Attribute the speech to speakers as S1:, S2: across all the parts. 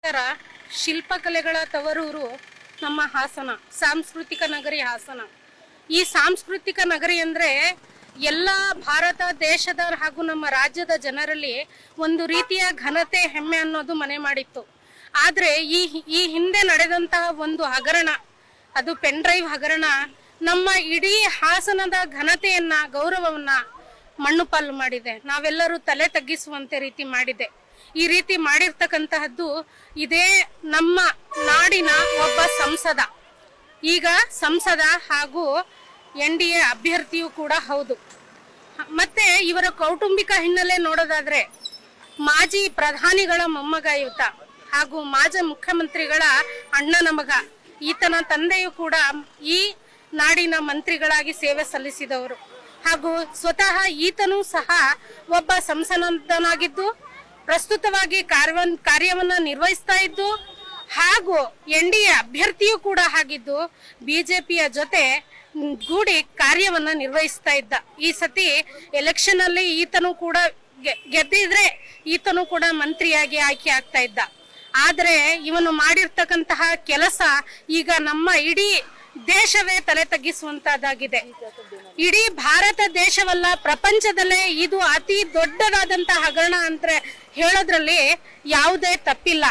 S1: ಶಿಲ್ಪಕಲೆಗಳ ತವರೂರು ನಮ್ಮ ಹಾಸನ, ಸಾಂಸ್ಕೃತಿಕ ನಗರಿ ಹಾಸನ. ಈ ಸಾಂಸ್ಕೃತಿಕ ನಗರಿ ಅಂದ್ರೆ ಎಲ್ಲ ಭಾರತ ದೇಶದ ಹಾಗೂ ನಮ್ಮ ರಾಜ್ಯದ ಜನರಲ್ಲಿ ಒಂದು ರೀತಿಯ ಘನತೆ, ಹೆಮ್ಮೆ ಅನ್ನೋದು ಮನೆ ಮಾಡಿತ್ತು. ಆದ್ರೆ ಈ ಹಿಂದೆ ನಡೆದಂತಹ ಒಂದು ಹಗರಣ, ಅದು ಪೆನ್ ಡ್ರೈವ್ ಹಗರಣ, ನಮ್ಮ ಇಡೀ ಹಾಸನದ ಘನತೆಯನ್ನ, ಗೌರವವನ್ನ ಮಣ್ಣು ಪಾಲು ಮಾಡಿದೆ. ನಾವೆಲ್ಲರೂ ತಲೆ ತಗ್ಗಿಸುವಂತೆ ರೀತಿ ಮಾಡಿದೆ. ಈ ರೀತಿ ಮಾಡಿರ್ತಕ್ಕಂತಹದ್ದು ಇದೇ ನಮ್ಮ ನಾಡಿನ ಒಬ್ಬ ಸಂಸದ, ಈಗ ಸಂಸದ ಹಾಗೂ NDA ಅಭ್ಯರ್ಥಿಯೂ ಕೂಡ ಹೌದು. ಮತ್ತೆ ಇವರ ಕೌಟುಂಬಿಕ ಹಿನ್ನೆಲೆ ನೋಡೋದಾದ್ರೆ ಮಾಜಿ ಪ್ರಧಾನಿಗಳ ಮೊಮ್ಮಗ ಈತ ಹಾಗೂ ಮಾಜಿ ಮುಖ್ಯಮಂತ್ರಿಗಳ ಅಣ್ಣನ ಮಗ. ಈತನ ತಂದೆಯೂ ಕೂಡ ಈ ನಾಡಿನ ಮಂತ್ರಿಗಳಾಗಿ ಸೇವೆ ಸಲ್ಲಿಸಿದವರು ಹಾಗೂ ಸ್ವತಃ ಈತನೂ ಸಹ ಒಬ್ಬ ಸಂಸದನಾಗಿದ್ದು ಪ್ರಸ್ತುತವಾಗಿ ಕಾರ್ಯವನ್ನ ನಿರ್ವಹಿಸ್ತಾ ಇದ್ದು ಹಾಗೂ NDA ಅಭ್ಯರ್ಥಿಯೂ ಕೂಡ ಆಗಿದ್ದು ಬಿಜೆಪಿಯ ಜೊತೆ ಗೂಡಿ ಕಾರ್ಯವನ್ನ ನಿರ್ವಹಿಸ್ತಾ ಇದ್ದ. ಈ ಸತಿ ಎಲೆಕ್ಷನ್ ಅಲ್ಲಿ ಈತನು ಕೂಡ ಗೆದ್ದಿದ್ರೆ ಈತನು ಕೂಡ ಮಂತ್ರಿಯಾಗಿ ಆಯ್ಕೆ ಆಗ್ತಾ ಇದ್ದ. ಆದ್ರೆ ಇವನು ಮಾಡಿರ್ತಕ್ಕಂತಹ ಕೆಲಸ ಈಗ ನಮ್ಮ ಇಡೀ ದೇಶವೇ ತಲೆ ತಗ್ಗಿಸುವಂತದ್ದಾಗಿದೆ. ಇಡೀ ಭಾರತ ದೇಶವಲ್ಲ, ಪ್ರಪಂಚದಲ್ಲೇ ಇದು ಅತಿ ದೊಡ್ಡದಾದಂತಹ ಹಗರಣ ಅಂತ ಹೇಳೋದ್ರಲ್ಲಿ ಯಾವುದೇ ತಪ್ಪಿಲ್ಲ.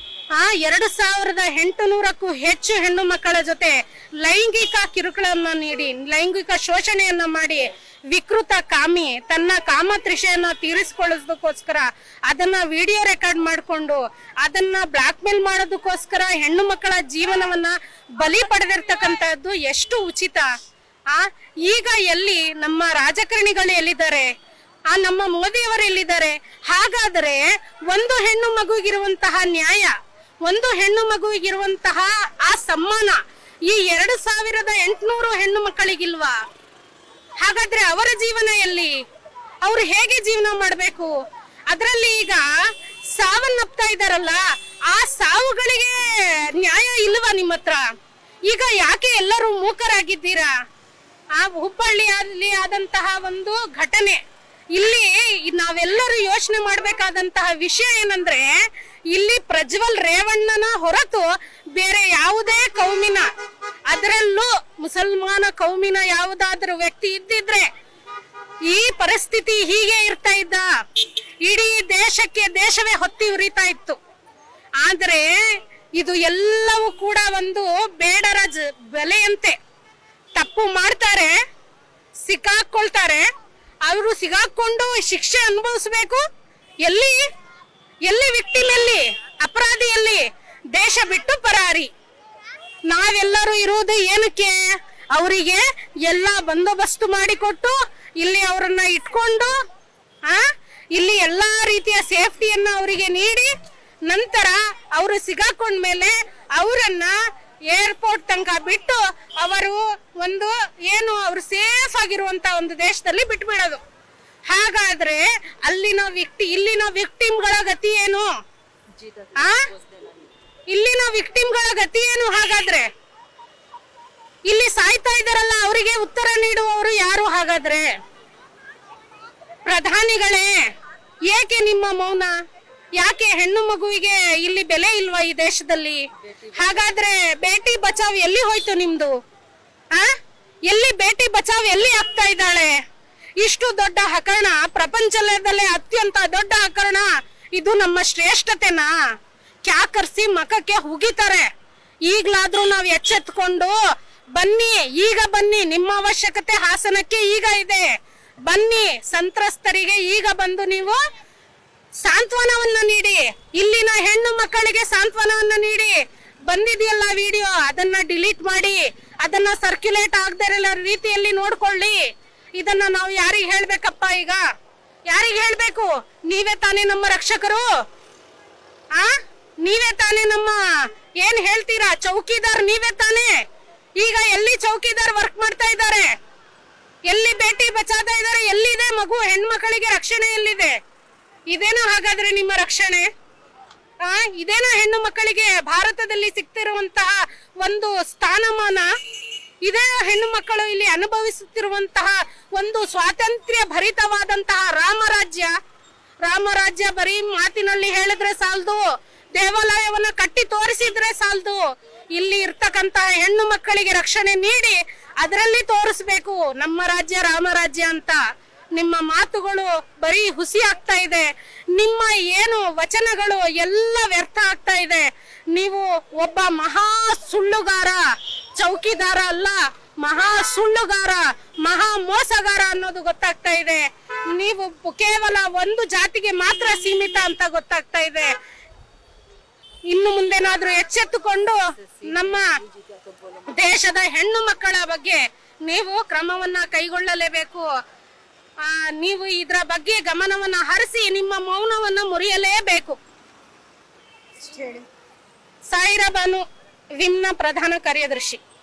S1: 2800ಕ್ಕೂ ಹೆಚ್ಚು ಹೆಣ್ಣು ಮಕ್ಕಳ ಜೊತೆ ಲೈಂಗಿಕ ಕಿರುಕುಳನ್ನ ನೀಡಿ, ಲೈಂಗಿಕ ಶೋಷಣೆಯನ್ನ ಮಾಡಿ ವಿಕೃತ ಕಾಮಿ ತನ್ನ ಕಾಮತೃಷೆಯನ್ನ ತೀರಿಸಿಕೊಳ್ಳೋದಕ್ಕೋಸ್ಕರ ಅದನ್ನ ವಿಡಿಯೋ ರೆಕಾರ್ಡ್ ಮಾಡಿಕೊಂಡು ಅದನ್ನ ಬ್ಲಾಕ್ ಮೇಲ್ ಮಾಡೋದಕ್ಕೋಸ್ಕರ ಹೆಣ್ಣು ಮಕ್ಕಳ ಜೀವನವನ್ನ ಬಲಿ ಪಡೆದಿರ್ತಕ್ಕಂಥದ್ದು ಎಷ್ಟು ಉಚಿತ? ಈಗ ಎಲ್ಲಿ ನಮ್ಮ ರಾಜಕಾರಣಿಗಳು ಎಲ್ಲಿದ್ದಾರೆ? ನಮ್ಮ ಮೋದಿಯವರು ಎಲ್ಲಿದ್ದಾರೆ? ಹಾಗಾದರೆ ಒಂದು ಹೆಣ್ಣು ಮಗುವಿಗಿರುವಂತಹ ನ್ಯಾಯ, ಒಂದು ಹೆಣ್ಣು ಮಗುವಿಗಿರುವಂತಹ ಆ ಸಮ್ಮಾನ ಈ 2800 ಹೆಣ್ಣು ಮಕ್ಕಳಿಗಿಲ್ವಾ? ಹಾಗಾದ್ರೆ ಅವರ ಜೀವನ ಎಲ್ಲಿ? ಅವ್ರು ಹೇಗೆ ಜೀವನ ಮಾಡ್ಬೇಕು? ಅದರಲ್ಲಿ ಈಗ ಸಾವನ್ನಪ್ತಾ ಇದ್ದಾರಲ್ಲ, ಆ ಸಾವುಗಳಿಗೆ ನ್ಯಾಯ ಇಲ್ವಾ ನಿಮ್ಮ ಹತ್ರ? ಈಗ ಯಾಕೆ ಎಲ್ಲರೂ ಮೂಕರಾಗಿದ್ದೀರಾ? ಹುಬ್ಬಳ್ಳಿಯಲ್ಲಿ ಆದಂತಹ ಒಂದು ಘಟನೆ, ಇಲ್ಲಿ ನಾವೆಲ್ಲರೂ ಯೋಚನೆ ಮಾಡ್ಬೇಕಾದಂತಹ ವಿಷಯ ಏನಂದ್ರೆ, ಇಲ್ಲಿ ಪ್ರಜ್ವಲ್ ರೇವಣ್ಣನ ಹೊರತು ಬೇರೆ ಯಾವುದೇ ಕೌಮಿನ, ಅದರಲ್ಲೂ ಮುಸಲ್ಮಾನ ಕೌಮಿನ ಯಾವುದಾದ್ರೂ ವ್ಯಕ್ತಿ ಇದ್ದಿದ್ರೆ ಈ ಪರಿಸ್ಥಿತಿ ಹೀಗೆ ಇರ್ತಾ ಇದ್ದ? ಇಡೀ ದೇಶವೇ ಹೊತ್ತಿ ಉರಿತಾ ಇತ್ತು. ಆದ್ರೆ ಇದು ಎಲ್ಲವೂ ಕೂಡ ಒಂದು ಬೇಡರ ಬೆಲೆಯಂತೆ. ತಪ್ಪು ಮಾಡ್ತಾರೆ, ಸಿಕ್ಕಾಕೊಳ್ತಾರೆ, ಅವರು ಸಿಗಾಕೊಂಡು ಶಿಕ್ಷೆ ಅನುಭವಿಸ್ಬೇಕು. ಎಲ್ಲಿ ವಿಕ್ಟಿಮ್, ಎಲ್ಲಿ ಅಪರಾಧಿಯಲ್ಲಿ? ದೇಶ ಬಿಟ್ಟು ಪರಾರಿ. ನಾವೆಲ್ಲರೂ ಇರುವುದು ಏನಕ್ಕೆ? ಅವರಿಗೆ ಎಲ್ಲ ಬಂದೋಬಸ್ತು ಮಾಡಿಕೊಟ್ಟು ಇಲ್ಲಿ ಅವರನ್ನ ಇಟ್ಕೊಂಡು ಇಲ್ಲಿ ಎಲ್ಲಾ ರೀತಿಯ ಸೇಫ್ಟಿಯನ್ನ ಅವರಿಗೆ ನೀಡಿ ನಂತರ ಅವರು ಸಿಗಾಕೊಂಡ್ಮೇಲೆ ಅವರನ್ನ ಏರ್ಪೋರ್ಟ್ ತನಕ ಬಿಟ್ಟು ಅವರು ಒಂದು ಏನು ಅವರು ಸೇಫ್ ಆಗಿರುವಂತ ಒಂದು ದೇಶದಲ್ಲಿ ಬಿಟ್ಬಿಡೋದು. ಹಾಗಾದ್ರೆ ಇಲ್ಲಿನ ವಿಕ್ಟಿಮ್ಗಳ ಗತಿ ಏನು? ಇಲ್ಲಿನ ವಿಕ್ಟಿಮ್ಗಳ ಗತಿ ಏನು? ಹಾಗಾದ್ರೆ ಇಲ್ಲಿ ಸಾಯ್ತಾ ಇದ್ದಾರಲ್ಲ, ಅವರಿಗೆ ಉತ್ತರ ನೀಡುವವರು ಯಾರು? ಹಾಗಾದ್ರೆ ಪ್ರಧಾನಿಗಳೇ, ಏಕೆ ನಿಮ್ಮ ಮೌನ? ಯಾಕೆ ಹೆಣ್ಣು ಮಗುವಿಗೆ ಇಲ್ಲಿ ಬೆಲೆ ಇಲ್ವಾ ಈ ದೇಶದಲ್ಲಿ? ಹಾಗಾದ್ರೆ ಬೇಟಿ ಬಚಾವ್ ಎಲ್ಲಿ ಹೋಯ್ತು ನಿಮ್ದು? ಎಲ್ಲಿ ಬೇಟಿ ಬಚಾವ್ ಎಲ್ಲಿ ಆಗ್ತಾ ಇದ್ದಾಳೆ? ಇಷ್ಟು ದೊಡ್ಡ ಹಗರಣ, ಪ್ರಪಂಚದಲ್ಲೇ ಅತ್ಯಂತ ದೊಡ್ಡ ಹಗರಣ. ಇದು ನಮ್ಮ ಶ್ರೇಷ್ಠತೆನಾ? ಕ್ಯಾಕರ್ಸಿ ಮಖಕ್ಕೆ ಹುಗಿತಾರೆ. ಈಗ್ಲಾದ್ರೂ ನಾವ್ ಎಚ್ಚೆತ್ಕೊಂಡು ಬನ್ನಿ, ಈಗ ಬನ್ನಿ, ನಿಮ್ಮ ಅವಶ್ಯಕತೆ ಹಾಸನಕ್ಕೆ ಈಗ ಇದೆ. ಬನ್ನಿ, ಸಂತ್ರಸ್ತರಿಗೆ ಈಗ ಬಂದು ನೀವು ಸಾಂತ್ವನವನ್ನ ನೀಡಿ, ಇಲ್ಲಿನ ಹೆಣ್ಣು ಮಕ್ಕಳಿಗೆ ಸಾಂತ್ವನವನ್ನ ನೀಡಿ. ಬಂದಿದೆಯಲ್ಲ ವಿಡಿಯೋ, ಅದನ್ನ ಡಿಲೀಟ್ ಮಾಡಿ, ಅದನ್ನ ಸರ್ಕ್ಯುಲೇಟ್ ಆಗದೇ ಇರೋ ರೀತಿಯಲ್ಲಿ ನೋಡ್ಕೊಳ್ಳಿ. ಇದನ್ನ ನಾವು ಯಾರಿಗೆ ಹೇಳ್ಬೇಕಪ್ಪ? ಈಗ ಯಾರಿಗೆ ಹೇಳ್ಬೇಕು? ನೀವೇ ತಾನೇ ನಮ್ಮ ರಕ್ಷಕರು, ನೀವೇ ತಾನೇ ನಮ್ಮ ಏನ್ ಹೇಳ್ತೀರಾ ಚೌಕಿದಾರ್, ನೀವೇ ತಾನೇ. ಈಗ ಎಲ್ಲಿ ಚೌಕಿದಾರ್ ವರ್ಕ್ ಮಾಡ್ತಾ ಇದ್ದಾರೆ? ಎಲ್ಲಿ ಬೇಟಿ ಬಚಾತಾ ಇದ್ದಾರೆ? ಎಲ್ಲಿದೆ ಮಗು? ಹೆಣ್ಮಕ್ಕಳಿಗೆ ರಕ್ಷಣೆ ಎಲ್ಲಿದೆ? ಇದೇನೋ ಹಾಗಾದ್ರೆ ನಿಮ್ಮ ರಕ್ಷಣೆ? ಇದೇನೋ ಹೆಣ್ಣು ಮಕ್ಕಳಿಗೆ ಭಾರತದಲ್ಲಿ ಸಿಗ್ತಿರುವಂತಹ ಒಂದು ಸ್ಥಾನಮಾನ? ಇದೇ ಹೆಣ್ಣು ಮಕ್ಕಳು ಇಲ್ಲಿ ಅನುಭವಿಸುತ್ತಿರುವಂತಹ ಒಂದು ಸ್ವಾತಂತ್ರ್ಯ ಭರಿತವಾದಂತಹ ರಾಮರಾಜ್ಯ? ಬರೀ ಮಾತಿನಲ್ಲಿ ಹೇಳಿದ್ರೆ ಸಾಲದು, ದೇವಾಲಯವನ್ನ ಕಟ್ಟಿ ತೋರಿಸಿದ್ರೆ ಸಾಲದು, ಇಲ್ಲಿ ಇರ್ತಕ್ಕಂತ ಹೆಣ್ಣು ಮಕ್ಕಳಿಗೆ ರಕ್ಷಣೆ ನೀಡಿ ಅದರಲ್ಲಿ ತೋರಿಸ್ಬೇಕು ನಮ್ಮ ರಾಜ್ಯ ರಾಮರಾಜ್ಯ ಅಂತ. ನಿಮ್ಮ ಮಾತುಗಳು ಬರೀ ಹುಸಿ ಆಗ್ತಾ ಇದೆ, ನಿಮ್ಮ ಏನು ವಚನಗಳು ಎಲ್ಲ ವ್ಯರ್ಥ ಆಗ್ತಾ ಇದೆ. ನೀವು ಒಬ್ಬ ಮಹಾ ಸುಳ್ಳುಗಾರ, ಚೌಕಿದಾರ ಅಲ್ಲ, ಮಹಾ ಸುಳ್ಳುಗಾರ, ಮಹಾ ಮೋಸಗಾರ ಅನ್ನೋದು ಗೊತ್ತಾಗ್ತಾ ಇದೆ. ನೀವು ಕೇವಲ ಒಂದು ಜಾತಿಗೆ ಮಾತ್ರ ಸೀಮಿತ ಅಂತ ಗೊತ್ತಾಗ್ತಾ ಇದೆ. ಇನ್ನು ಮುಂದೆನಾದ್ರೂ ಎಚ್ಚೆತ್ತುಕೊಂಡು ನಮ್ಮ ದೇಶದ ಹೆಣ್ಣು ಮಕ್ಕಳ ಬಗ್ಗೆ ನೀವು ಕ್ರಮವನ್ನ ಕೈಗೊಳ್ಳಲೇಬೇಕು. ನೀವು ಇದರ ಬಗ್ಗೆ ಗಮನವನ್ನ ಹರಿಸಿ ನಿಮ್ಮ ಮೌನವನ್ನ ಮುರಿಯಲೇಬೇಕು. ಸಾಯಿರಾ ಬಾನು, ವಿಮ್ನ ಪ್ರಧಾನ ಕಾರ್ಯದರ್ಶಿ.